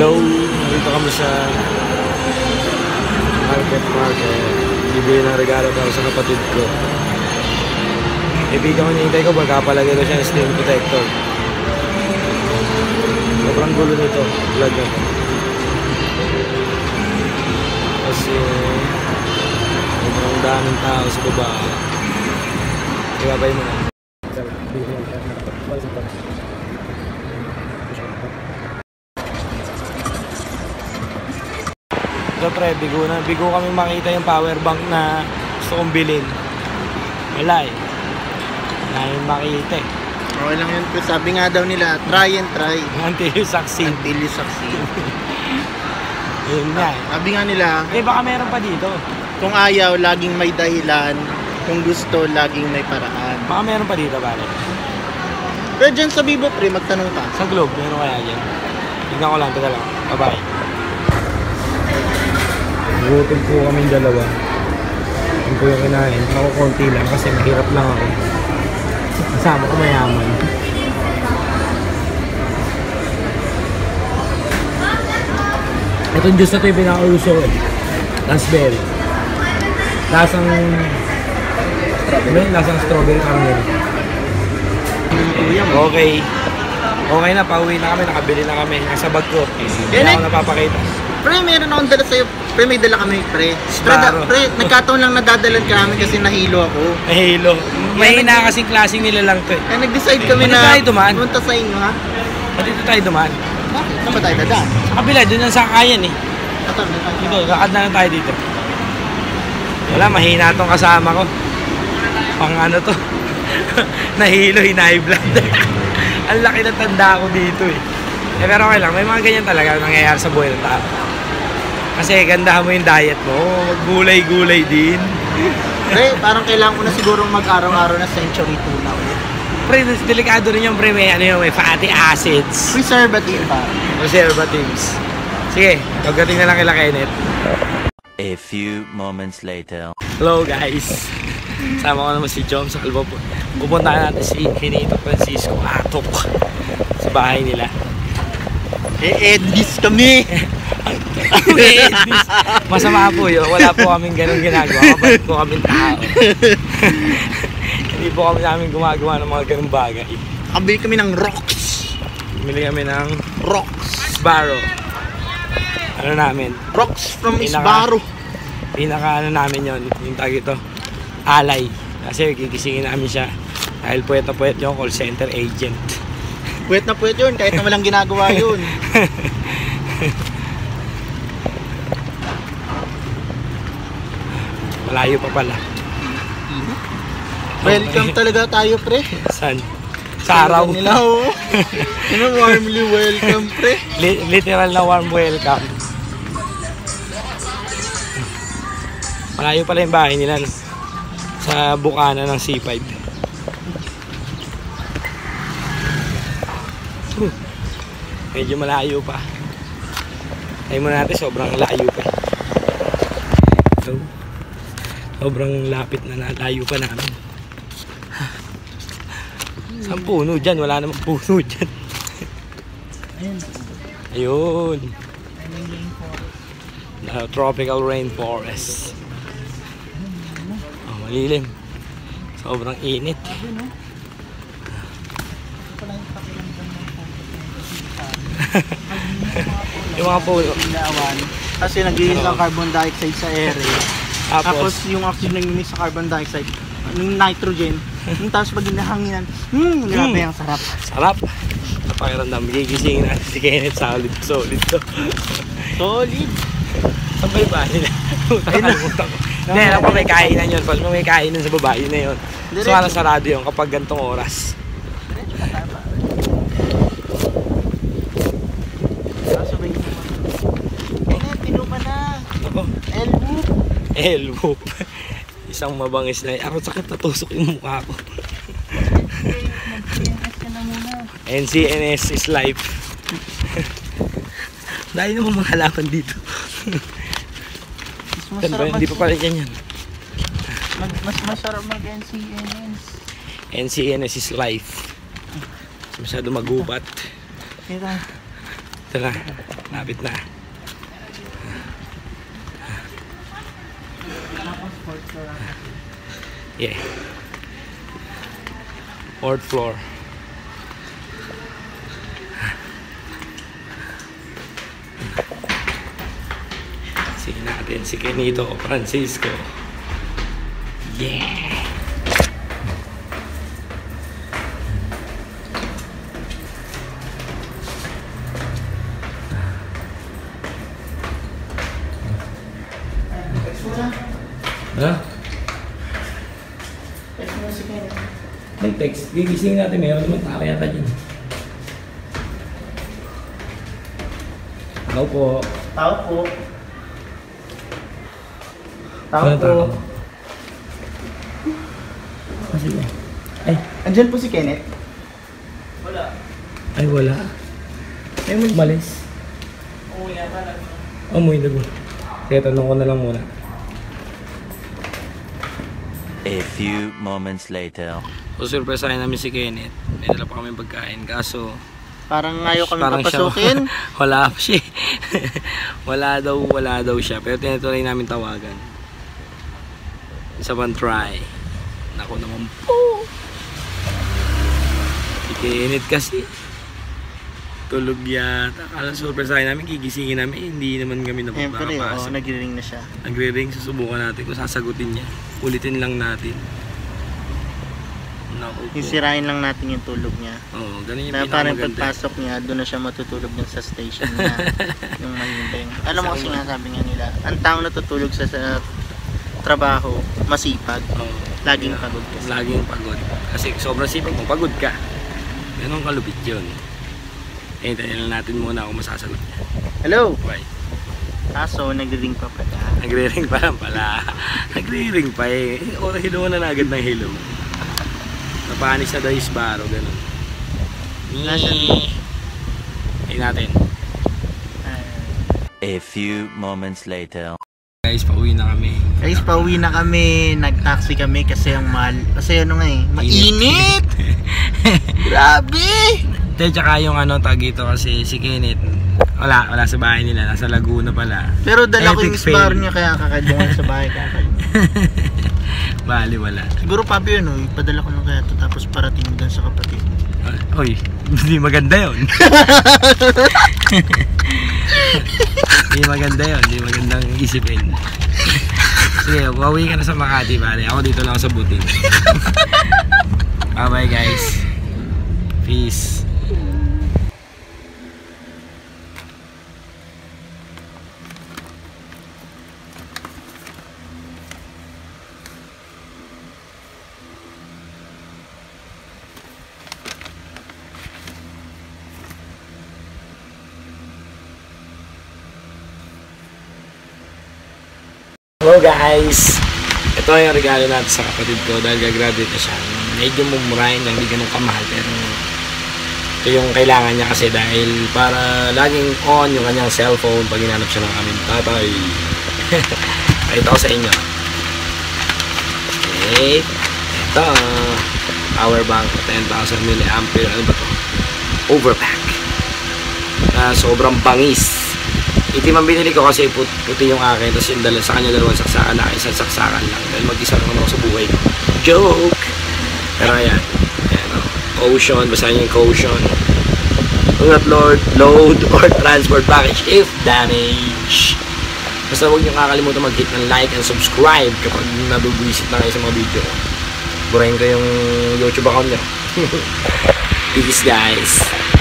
Hello, nandito kami sa market. Bibili ng regalo para sa kapatid ko. Ibigan ko nihintay ko, magkapalagay ko siya ng screen protector. Sobrang gulo nito, vlog na to. Kasi sobrang daming tao sa baba. Ibabay mo na. So pre, bigo kami makita yung power bank na gusto kong bilhin. Wala eh. Nahin makita eh. Okay lang yun. Sabi nga daw nila, try and try. Until you succeed. Until you succeed. Yun nga eh. Sabi nga nila, baka meron pa dito. kung ayaw, laging may dahilan. Kung gusto, laging may paraan. Baka meron pa dito pare. Pero dyan sa Bibo, pre, magtanong ka. Sa Globe, meron kaya dyan? Tignan ko lang, taga lang. Bye-bye. Gutom po kaming dalawa. Yun po yung kinain. Ako konti lang kasi mahirap lang ako. Kasama ko mayaman. Itong juice na ito yung pinaka-uso eh. Raspberry. Lasang strawberry caramel. Okay. Okay na, pauwi na kami, nakabili na kami. Nasa bag ko. Hindi ako napapakita. Pre, meron akong dala sa'yo. Pre, may dala kami, pre. Pre, nagkataon lang nadadalan ka namin kasi nahilo ako. Nahilo? Mahina kasing klaseng nila lang to eh. Kaya nag-decide kami na pumunta sa inyo, ha? Ba't dito tayo dumaan? Bakit? Saan ba tayo dadaan? Sa kabila, doon ang sakayan eh. Dito, lakad na lang tayo dito. Wala, mahina tong kasama ko. Pang ano to? Nahilo, high blood. Ang laki na tanda ko dito eh. Pero okay lang, may mga ganyan talaga nangyayari sa buhay ng tao. Kasi gandahan mo yung diet mo, maggulay-gulay din. Pre, parang kailangan ko na siguro mag-araw-araw na century tuna ulit. Pre, delikado rin yung pre, may fatty acids. Preservative pa. Preservatives. Sige, pagdating na lang kila Kenneth. A few moments later. Hello guys. Sama ko naman si Jom sa Kalbo. Pupunta natin si Hinito Francisco Atok sa bahay nila. Edis kami! Masama po yun. Wala po kaming ganun ginagawa. Kapag po kaming tao. Hindi po kami namin gumagawa ng mga ganung bagay. Kabili kami ng rocks. Bili kami ng rocks. Sbarro. Ano namin? Rocks from Sbarro. Pinaka ano namin yun. Yung tag ito. Alay. Kasi gigisingin namin siya. Dahil puwet na puwet yung call center agent. Puwet na puwet yun. Kahit na walang ginagawa yun. Malayo pa pala. Welcome talaga tayo, pre. Saan? Sa araw nila, oh. Warmly welcome, pre. Literal na warm welcome. Malayo pala yung bahay nila, no? Sa bukana ng C5. Medyo malayo pa. Tayo muna natin, sobrang layo pa. So, sobrang lapit na layo pa namin. Saan puno dyan? Wala namang puno dyan. Ayun. The tropical rainforest. Oh, malilim. Sobrang init. Yung mga puno. Kasi nag-iis ng carbon dioxide sa air. Tapos yung oxygen nag-mix sa carbon dioxide. Yung nitrogen. Tapos pag hinahanginan, grabe ang sarap. Sarap. Napakiramdam. Gigisingin natin si Kenneth. Solid to. Solid. Saan ba yung bahay nila? Nakalimutan ko. Hindi, alam ko may kainan yun. Pag may kainan sa babae na yun. So, alam sarado yun kapag gantong oras. Elbow. Isang mabangis na. Ako sakit natusok yung mukha ko. NCNS is life. Dahil naman mga halaman dito. Hindi pa pala yan. Mas masarap mag-NCNS. NCNS is life. Masyado magubat. Ito na. Lapit na. Yeah. 4th floor. Sige natin si Kenito Francisco. Yeah. Ha? May text. Gigising natin. Meron naman tao yata dyan. Hello po. Tao po. Tao Walang po. tao. Ah, sige. Ay. Andyan po si Kenneth. Ay, wala. Ay, magmalis. Umuwi na po. Kaya tanong ko na lang muna. A few moments later. So, surpresahin namin si Kenneth. May dala pa kami pagkain. Kaso, Parang ayaw kami parang papasukin. siya, wala pa siya. wala daw siya. Pero tinatuloy namin tawagan. Isa pang try. Naku naman po. Si Kenneth kasi. Tulog yata. Kala surpresahin namin, gigisingin namin. Hindi naman kami Siyempre, napapasok. nag-ring na siya. Nagre-ring, susubukan natin kung sasagutin niya. Ulitin lang natin. Naku po. Sisirain lang natin yung tulog niya. Oo, ganun yung Na parang pinakamaganda. pagpasok niya, doon na siya matutulog dun sa station niya. Yung mahimbing. Alam mo kasi nga sabi nga nila, ang taong natutulog sa trabaho, masipag. Oo. Laging pagod kasi. Laging pagod. Kasi sobrang sipag mo, pagod ka. Ganun kalupit yun. Hintayin lang natin muna kung masasagot niya. Hello! Bye. Kaso, nag-ring pa pala. Nagre-ring pa lang pala. Nagre-ring pa eh. O, hilo na agad ng hilo. Napanis na daw yung Sbarro, ganun. Hintayin natin. A few moments later. Guys, pauwi na kami. Guys, pauwi na kami. Nag-taxi kami kasi ang mahal. Kasi ano nga eh, mainit! Grabe! Hindi, tsaka yung tag ito kasi si Kenneth, wala sa bahay nila, nasa Laguna pala. Pero dala ko yung Epic fail. Sbarro niya kaya kakadungan sa bahay kakad. Bali, wala. Siguro papi yun, ipadala ko lang kaya ito tapos parating mo dun sa kapatid. Oy, hindi maganda yun. Hindi maganda yun, hindi magandang isipin. Sige, pauwi ka na sa Makati, pare. Ako dito lang sa Buting. Bye-bye, guys. Peace. Hello guys! Ito yung regalo natin sa kapatid ko dahil gagraduate na siya. Medyo mumurahin lang, hindi ganun kamahal pero ito yung kailangan niya kasi dahil para laging on yung kanyang cellphone pag hinanap siya ng aming tatay. Pakita ko sa inyo. Okay. Ito. Power bank 10,000 mAh. Ano ba ito? Overpack. Sobrang bangis. Itim ang binili ko kasi puti yung akin. Tapos yung sa kanya dalawang saksakan na isang saksakan lang. Dahil mag-isa lang ako sa buhay ko. Joke! Pero ayan. Ayan o. Caution. Basahin yung caution. Do not load or transport package if damaged. Basta huwag nyo kakalimutan mag-hit ng like and subscribe kapag nabubwisit na kayo sa mga video ko. Burahin ko yung YouTube account nyo. Peace guys!